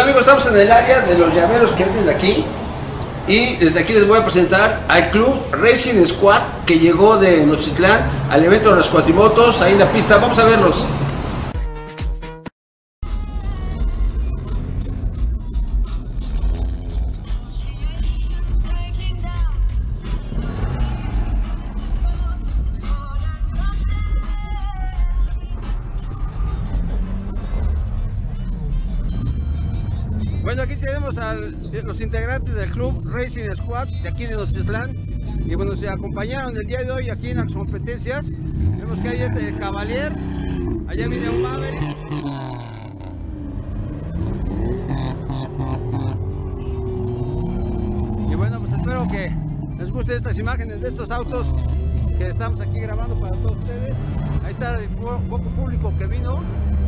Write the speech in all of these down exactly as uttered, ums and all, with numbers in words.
amigos? Estamos en el área de los llaveros que venden de aquí. Y desde aquí les voy a presentar al Club Racing Squad que llegó de Nochitlán al evento de las cuatrimotos ahí en la pista. Vamos a verlos. Bueno, aquí tenemos a los integrantes del Club Racing Squad de aquí de Nochitlán. Y bueno, se acompañaron el día de hoy aquí en las competencias. Vemos que hay este Cavalier, allá viene un Maverick. Y bueno, pues espero que les gusten estas imágenes de estos autos que estamos aquí grabando para todos ustedes. Ahí está el poco público que vino.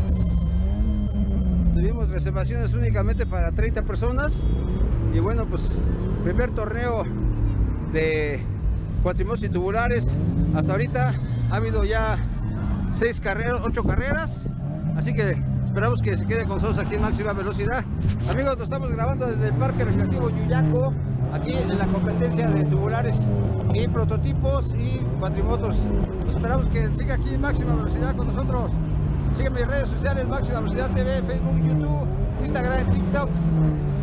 Tuvimos reservaciones únicamente para treinta personas. Y bueno, pues primer torneo de cuatrimotos y tubulares. Hasta ahorita ha habido ya seis carreras, ocho carreras. Así que esperamos que se quede con nosotros aquí en máxima velocidad. Amigos, lo estamos grabando desde el Parque Recreativo Yuyaco, aquí en la competencia de tubulares y prototipos y cuatrimotos. Esperamos que siga aquí en máxima velocidad con nosotros. Sígueme en mis redes sociales, Máxima Velocidad T V, Facebook, YouTube, Instagram, TikTok.